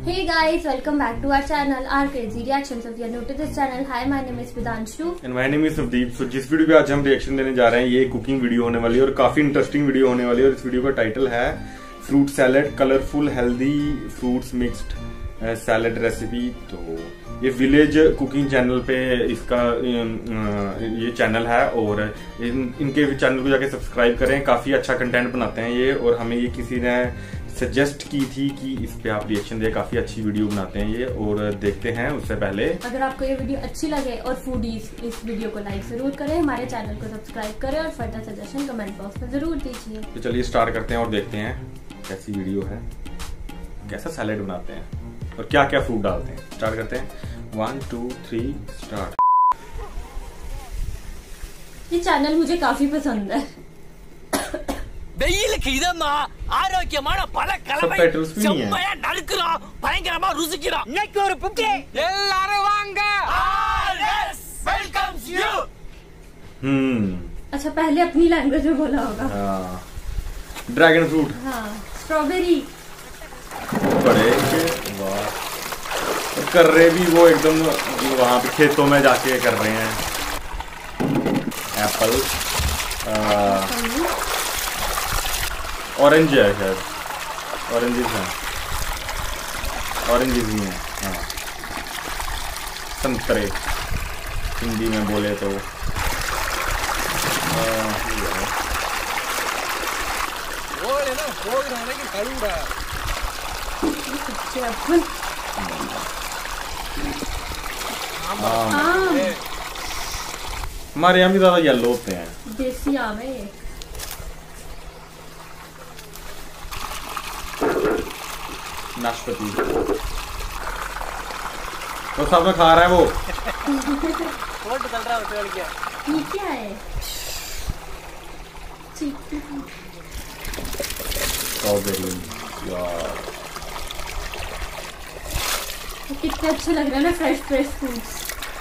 Hey guys, welcome back to our channel, our crazy reactions. If you are new to this channel, hi, my name is Vidanshu. And my name is Navdeep. So जिस video पे आज हम reaction देने जा रहे हैं ये cooking video होने वाली है और काफी इंटरेस्टिंग वीडियो होने वाली है। और इस वीडियो का टाइटल है fruit salad, colourful healthy fruits mixed salad recipe. तो ये विलेज कुकिंग चैनल पे इसका ये चैनल है और इनके चैनल को जाके सब्सक्राइब करें। काफी अच्छा कंटेंट बनाते हैं ये और हमें ये किसी ने सजेस्ट की थी कि इस पे आप रिएक्शन दे, काफी अच्छी वीडियो बनाते हैं ये। और देखते हैं उससे पहले अगर आपको ये वीडियो अच्छी लगे और फूडीज इस वीडियो को लाइक जरूर करें, हमारे चैनल को सब्सक्राइब करें और फर्दर सजेशन कमेंट बॉक्स में जरूर दीजिए। तो चलिए स्टार्ट करते हैं और देखते हैं कैसी वीडियो है, कैसा सैलेड बनाते हैं और क्या क्या फ्रूट डालते हैं। स्टार्ट करते हैं 1 2 3 स्टार्ट। ये चैनल मुझे काफी पसंद है। வெயிலுக்கு இதமா ஆரோக்கியமான பல கலவை செம்மையா நறுக்குறோம், பயங்கரமா ருசிக்கிறோம்। இன்னைக்கு ஒரு புக்கே எல்லாரும் வாங்க, ஆர்எஸ் வெல்கம்ஸ் யூ। अच्छा पहले अपनी लैंग्वेज में बोला होगा। ड्रैगन फ्रूट, हाँ स्ट्रॉबेरी, बड़े वाह कर रहे भी वो एकदम वहां पे खेतों में जाके कर रहे हैं। एप्पल, ऑरेंज है शायद, ऑरेंजेस हैं, ऑरेंजेस ही हैं। हाँ संतरे हिंदी में बोले तो हमारे यहाँ भी ज्यादा येलो होते हैं। देसी आम है ये। नाशपाती तो सब में खा रहा है वो। ये क्या है? स्ट्रॉबेरी यार कितने अच्छे लग रहे हैं ना, फ्रेश फ्रूट्स।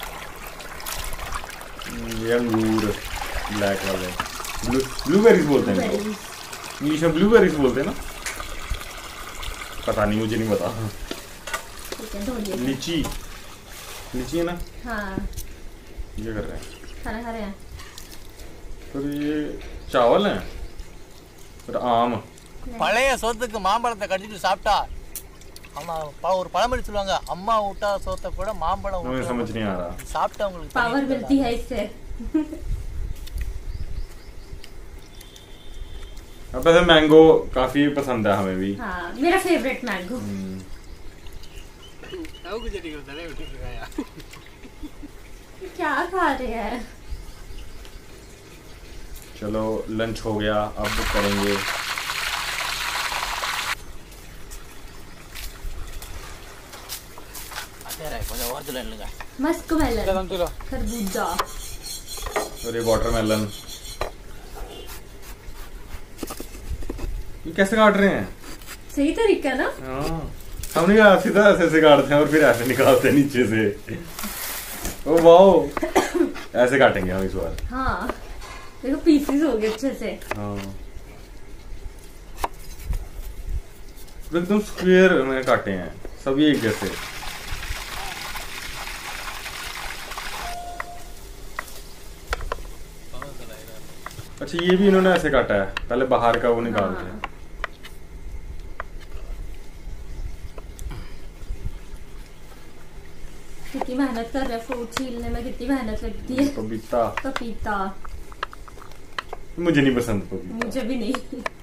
ये अंगूर ब्लैक वाले, ब्लूबेरीज बोलते हैं इनको, इंग्लिश में ब्लूबेरीज बोलते हैं ना, पता नहीं, मुझे नहीं पता। लीची, लीची है ना। हाँ ये कर रहे हैं, खाना खा रहे हैं। फिर ये चावल है, फिर आम। பழைய சோத்துக்கு மாம்பழத்தை கடிச்சிட்டு சாப்பிட்டா அம்மா ஒரு பழமொழி சொல்லுவாங்க, அம்மா ஊட்டா சோத்தை கூட மாம்பழம் मुझे समझ नहीं आ रहा। சாப்பிட்டா உங்களுக்கு पावर मिलती है इससे। अब वैसे मैंगो काफी पसंद है हमें भी। हाँ मेरा फेवरेट मैंगो। क्या खा रहे हैं? चलो लंच हो गया, अब करेंगे கொஞ்சம் ஓரத்துல இல்லங்க। मस्क मेलन, खरबूजा और ये वाटरमेलन। ये कैसे काट रहे हैं? सही तरीका ना। हाँ हम नहीं सीधा ऐसे ऐसे काटते हैं और फिर ऐसे निकालते हैं नीचे से। ओ वाओ ऐसे काटेंगे हम इस बार। हाँ देखो पीसेस हो गए अच्छे से। हाँ एकदम स्क्वायर में काटे हैं सभी एक जैसे। अच्छा ये भी इन्होंने ऐसे काटा है, पहले बाहर का वो निकालते हैं। कितनी मेहनत कर रहे हैं, फ्रूट छीलने में कितनी मेहनत लगती है। पपीता, पपीता मुझे नहीं पसंद पपीता। मुझे भी नहीं,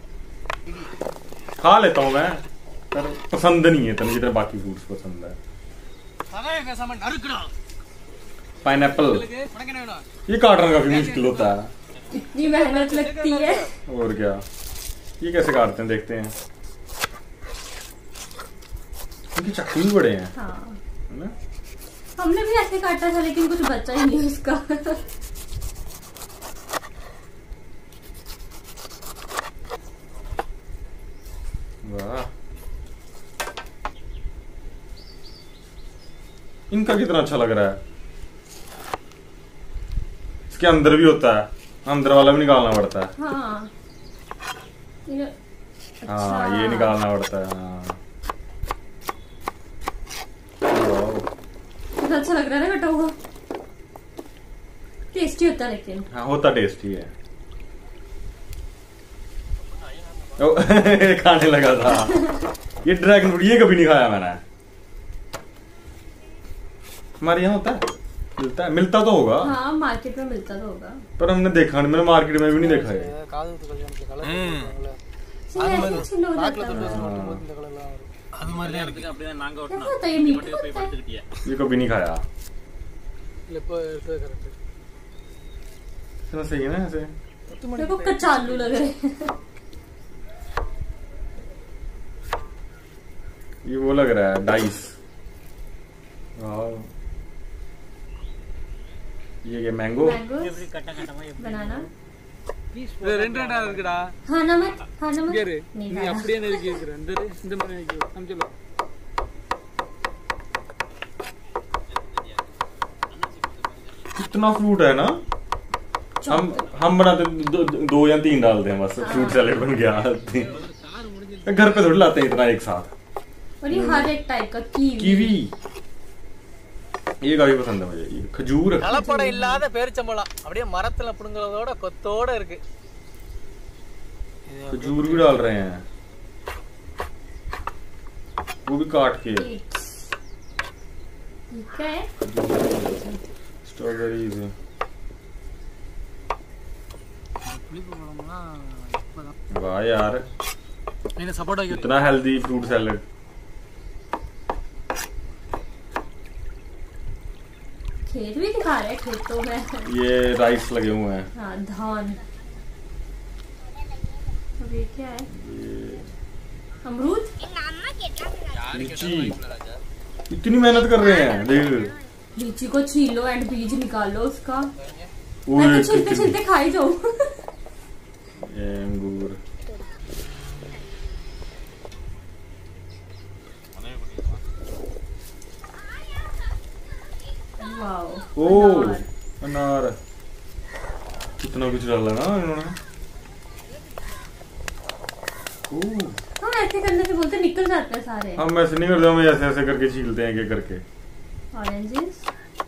खा लेता हूँ मैं पर पसंद नहीं है तो जितना बाकी फ्रूट्स पसंद है। पाइनएप्पल ये काटना काफी मुश्किल होता है, इतनी मेहनत लगती है। और क्या, ये कैसे काटते हैं देखते हैं। इनके चाकू भी बड़े हैं। हाँ है ना? हमने भी ऐसे काटा था लेकिन कुछ बचा ही नहीं उसका। वाह इनका कितना अच्छा लग रहा है। इसके अंदर भी होता है, अंदर वाला भी निकालना पड़ता है। हाँ हाँ ये निकालना पड़ता है। हाँ ज्यादा अच्छा लग रहा है ना कटा हुआ। टेस्टी होता है लेकिन। हाँ होता टेस्टी है। खाने लगा था। ये ड्रैगन फ्रूट ये कभी नहीं खाया मैंने। हमारे यहाँ होता है, मिलता तो होगा। हाँ मार्केट में मिलता तो होगा, पर हमने देखा नहीं, मैंने मार्केट में भी नहीं देखा है। ये कभी नहीं खाया। सही है ना ऐसे। मेरे को कचालू लग रहे हैं। ये वो लग रहा है डाइस। ये क्या मैंगो? बनाना खाना मत नहीं அப்படியே நெருக்கி இருக்குறேன் இந்த மாதிரி நெருக்கி हम चलो कितना फ्रूट है ना। हम बनाते दो या 3 डालते हैं बस, फ्रूट सैलेड बन गया। घर पे थोड़ी लाते हैं इतना एक साथ। और ये हर एक टाइप का कीवी ये काफी पसंद है मुझे। ये खजूर கலப்பட இல்லாத பேரிச்சம்பழம் அப்படியே மரத்துல புடுங்கறதோட கொத்தோட இருக்கு। खजूर भी डाल रहे हैं, वो भी काट के। ठीक है स्ट्रॉबेरीज। वाह यार इतना हेल्दी फ्रूट सैलेड। खेत भी दिखा रहे हैं, खेतों में ये राइस लगे हुए हैं। हाँ धान। अब ये क्या है? अमरूद, लीची। इतनी मेहनत कर रहे हैं देख। लीची को छीलो एंड बीज निकालो उसका। मैं तो छिलते छिलते खाई जाऊं। अंगूर। वाओ अनार। कितना कुछ डाला ना इन्होंने। हाँ ऐसे करने से बोलते निकल जाते हैं सारे। हम ऐसे नहीं करते, हम ऐसे ऐसे करके छीलते हैं एक करके। Oranges,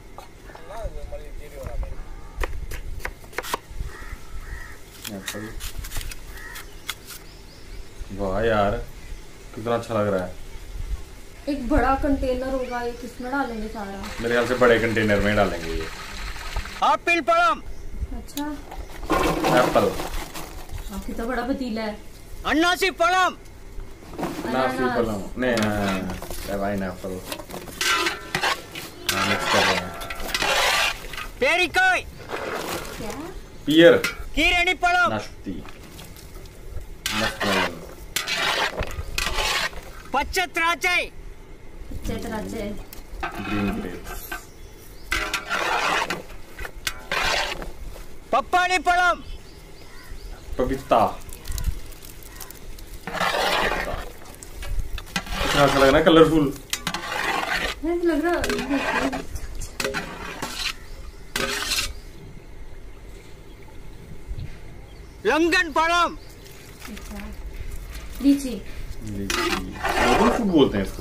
apple. वाह यार कितना अच्छा लग रहा है। एक बड़ा कंटेनर होगा, ये किसमें डालेंगे सारा? मेरे ख्याल से बड़े कंटेनर में डालेंगे ये। एप्पल पழம்। अच्छा एप्पल। कितना बड़ा पतीला है। अनासी पழம்। अनासी पழம் नहीं, पाइनएप्पल। मिक्स कर रहे हैं। पेरिकाई। क्या? पियर। कीरणी पழம்। नाशपाती। मस्कमेलन। पच्चे द्राक्षे। Green grapes. पप्पाली पழம்। पपीता। कितना अच्छा लग रहा है, कलरफुल लग रहा। लंगन पழம்। लीची। लोगन फ्रूट बोलते हैं इसको।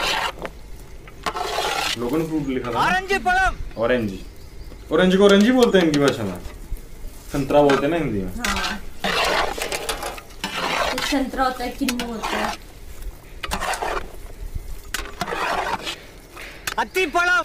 लोगन फ्रूट लिखा था। ऑरेंज पழம்। ऑरेंज। ऑरेंज को ऑरेंज ही बोलते हैं इनकी भाषा में। संतरा बोलते हैं ना हिंदी में। हाँ एक संतरा होता है, किन्नू होता है। अत्ती पழம்।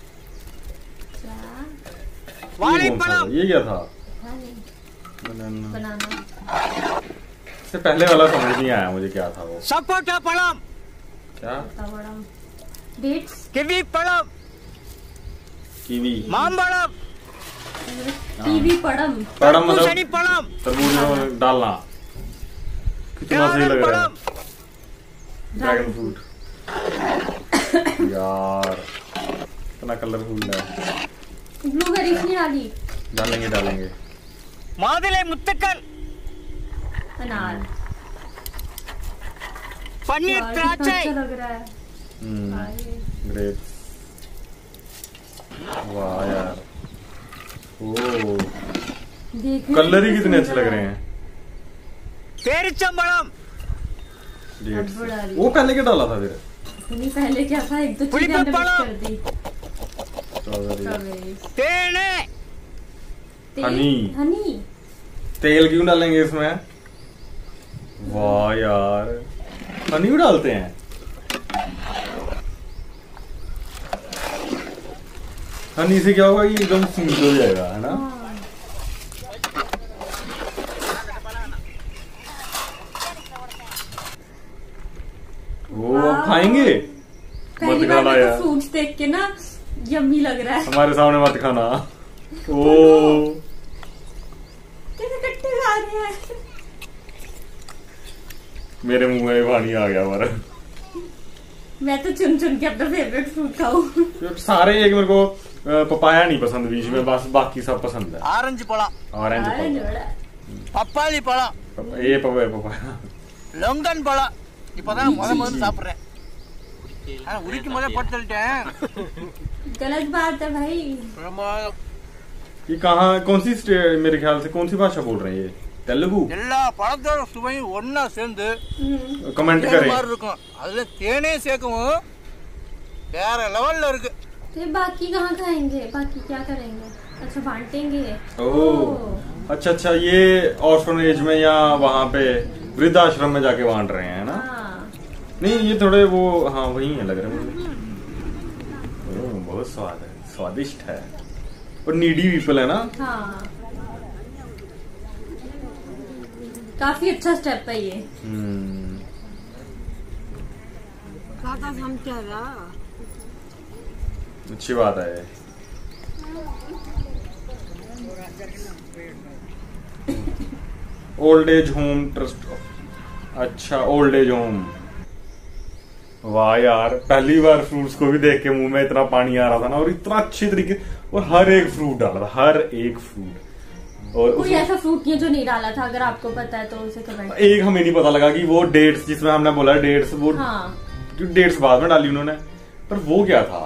वाली पழம்। ये क्या था? बनाना। इससे पहले वाला समझ नहीं आया मुझे क्या था वो। सपोटा पழம்। क्या? डेट्स। किवी पழம்। कीवी। मांबழம்। कीवी पड़म। पड़म मतलब शनि पழம்। तरबूज में डालना। कितना सही लग रहा है। Dragon fruit. यार इतना कलरफुल है। ब्लूबेरीज नहीं डाली? डालेंगे। मादले मुत्तकल। अनार। पनीर द्राक्षे। अच्छा लग रहा है। ग्रेप्स। वाह यार। ओ कलर ही कितने अच्छे लग रहे हैं। पेरिचंबळम। वो पहले क्या डाला था फिर? नहीं पहले क्या था, एक दो चीजें हमने मिक्स कर दी। हनी तेल क्यों डालेंगे इसमें? वाह यार, हनी भी डालते हैं। हनी से क्या होगा, ये एकदम स्वीट हो जाएगा, है ना? वो अब खाएंगे? मत खाना यार, फ्रूट्स देख के ना यम्मी लग रहा है। हमारे सामने मत खाना। ओ कैसे कट्टे खा रहे हैं। मेरे मुंह में पानी आ गया हमारा। मैं तो चुन चुन के अपना फेवरेट फ्रूट खाऊं। सारे एक मेरे को पपाया नहीं पसंद बीच में, बस बाकी सब पसंद है। ஆரஞ்சு பழம், பப்பாளி பழம், ये पपाया, லங்கன் பழம். இப்பதான் முதல்ல சாப்பிடுறேன், ஆனா உரிக்கும் போதே போட்டு தள்ளிட்டேன்। गलत बात है भाई। ये कहाँ, कौन सी मेरे ख्याल से कौन सी भाषा बोल रहे हैं ये? तेलुगु? எல்லா பழத்தோட சுவையும் ஒண்ணா சேர்ந்து कमेंट करें। மாதிரி இருக்கும், அதுல தேனே சேர்க்கவும் வேற லெவல்ல इருக்கு। तो बाकी कहाँ खाएंगे, बाकी क्या करेंगे? अच्छा बांटेंगे। ओह अच्छा अच्छा, ये ऑर्फनेज में या वहाँ पे वृद्धाश्रम में जाके बांट रहे हैं ना? नहीं ये थोड़े वो, हाँ वही है लग रहे मुझे। बहुत स्वाद है, स्वादिष्ट है, और नीडी पीपल है ना? हाँ काफी अच्छा स्टेप है ये। अच्छी बात है। ओल्ड एज होम ट्रस्ट, अच्छा ओल्ड एज होम। वाह यार, पहली बार फ्रूट्स को भी देख के मुंह में इतना पानी आ रहा था ना, और इतना अच्छी तरीके, और हर एक फ्रूट डाला था, हर एक फ्रूट। और कोई ऐसा फ्रूट नहीं है जो नहीं डाला था, अगर आपको पता है तो उसे कमेंट। एक हमें नहीं पता लगा कि वो डेट्स, जिसमें हमने बोला डेट्स, वो डेट्स बाद में डाली उन्होंने, पर वो क्या था।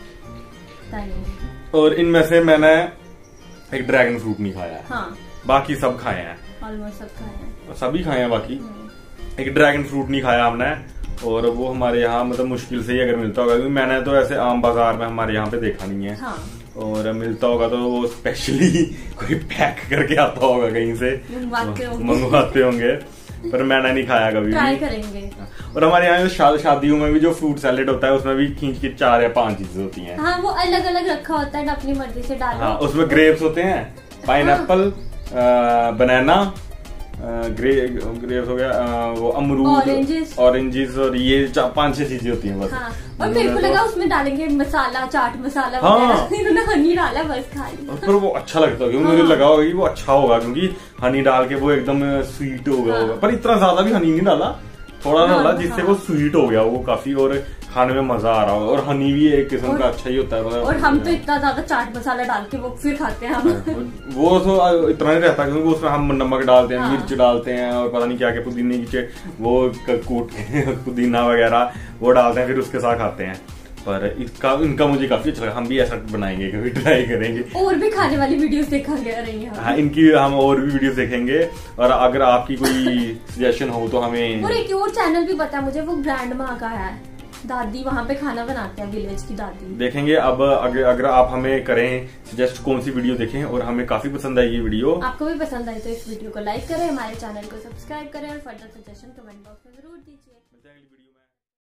और इनमें से मैंने एक ड्रैगन फ्रूट नहीं खाया है। हाँ। बाकी सब खाए हैं, ऑलमोस्ट सब खाए हैं, सभी खाए हैं बाकी। एक ड्रैगन फ्रूट नहीं खाया हमने, और वो हमारे यहाँ मतलब मुश्किल से ही अगर मिलता होगा, क्योंकि मैंने तो ऐसे आम बाजार में हमारे यहाँ पे देखा नहीं है। हाँ। और मिलता होगा तो वो स्पेशली कोई पैक करके आता होगा कहीं से, मंगवाते होंगे, पर मैंने नहीं खाया कभी। ट्राई करेंगे। और हमारे यहाँ शादियों में भी जो फ्रूट सैलेड होता है, उसमें भी खींच के 4 या 5 चीजें होती हैं। हाँ वो अलग अलग रखा होता है, अपनी मर्जी से डालो। हाँ, उसमें ग्रेप्स होते हैं, पाइनएप्पल, बनाना, ग्रेप्स हो गया, वो अमरूद, ऑरेंजेस, और ये 5-6 चीजें होती हैं बस। हाँ। और मेरे को लगा उसमें डालेंगे मसाला, चाट मसाला वगैरह, इन्होंने हनी डाला बस खा लिया। पर वो अच्छा लगता है, क्योंकि मुझे लगा होगा कि वो अच्छा होगा, क्योंकि हनी डाल के वो एकदम स्वीट होगा। पर इतना ज्यादा भी हनी नहीं डाला, थोड़ा डाला, जिससे वो स्वीट हो गया वो काफी, और खाने में मजा आ रहा होगा। और हनी भी एक किस्म का अच्छा ही होता है। और हम तो इतना ज्यादा चाट मसाला डाल के वो फिर खाते हैं हम। वो तो इतना नहीं रहता, क्योंकि उसमें हम नमक डालते हैं, मिर्च डालते हैं, और पता नहीं क्या क्या, पुदीने की वो कूट के पुदीना वगैरह वो डालते हैं, फिर उसके साथ खाते हैं। पर इनका मुझे काफी अच्छा लगा, हम भी ऐसा बनाएंगे, कभी ट्राई करेंगे। और भी खाने वाली वीडियोस देखा रही हैं। हाँ, इनकी हम और भी वीडियोस देखेंगे, और अगर आपकी कोई सजेशन हो तो हमें। और एक और चैनल भी पता है मुझे, वो ग्रैंड माँ का है, दादी वहाँ पे खाना बनाते हैं, विलेज की दादी। देखेंगे अब, अगर आप हमें करें सजेस्ट कौन सी वीडियो देखें, और हमें काफी पसंद आई ये वीडियो। आपको भी पसंद आई तो इस वीडियो को लाइक करें, हमारे चैनल को सब्सक्राइब करें, और फर्दर सजेशन कमेंट बॉक्स में जरूर दीजिए।